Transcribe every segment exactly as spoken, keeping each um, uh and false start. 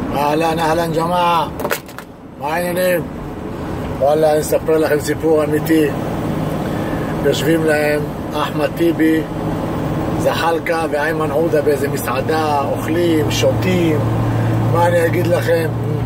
אהלן, אהלן ג'מאעה, מה העניינים? וואלה, אני אספר לכם סיפור אמיתי. יושבים להם אחמד טיבי, זחאלקה ואיימן עודה באיזה מסעדה, אוכלים, שותים. מה אני אגיד לכם?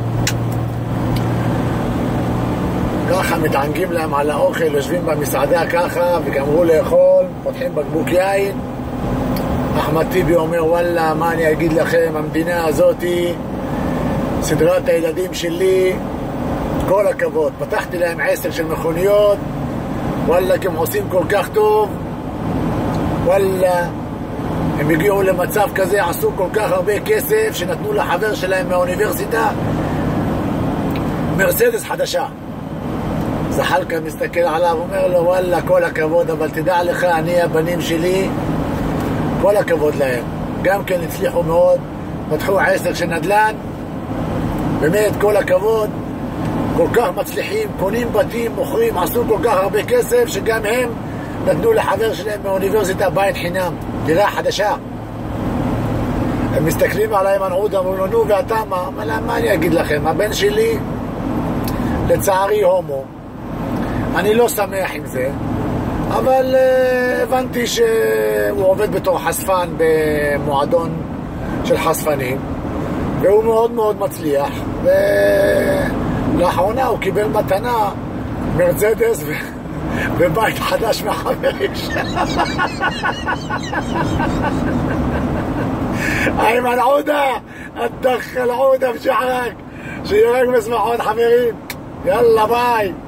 ככה מתענגים להם על האוכל, יושבים במסעדה ככה וגמרו לאכול, פותחים בקבוק יין. אחמד טיבי אומר, וואלה, מה אני אגיד לכם, המדינה הזאת, סדרת הילדים שלי, כל הכבוד, פתחתי להם עסק של מכוניות, וואלה, כי הם עושים כל כך טוב, וואלה, הם הגיעו למצב כזה, עשו כל כך הרבה כסף, שנתנו לחבר שלהם מהאוניברסיטה מרסדס חדשה. זחאלקה מסתכל עליו, אומר לו, וואלה, כל הכבוד, אבל תדע לך, אני, הבנים שלי, כל הכבוד להם, גם כן הצליחו מאוד, פתחו עסק של נדל"ן, באמת כל הכבוד, כל כך מצליחים, קונים בתים, מוכרים, עשו כל כך הרבה כסף, שגם הם נתנו לחבר שלהם מהאוניברסיטה בית חינם, דירה חדשה. הם מסתכלים על איימן עודה, אמרו לו, נו ואתה מה? מה, מה אני אגיד לכם? הבן שלי לצערי הומו, אני לא שמח עם זה, אבל uh, הבנתי שהוא עובד בתור חשפן במועדון של חשפנים, והוא מאוד מאוד מצליח, ולאחרונה הוא קיבל מתנה מרצדס ו... ובית חדש מהחברים שלו. איימן עודה, הדחל עודה בשחרק, שיהיה רק מסמחות חברים, יאללה ביי.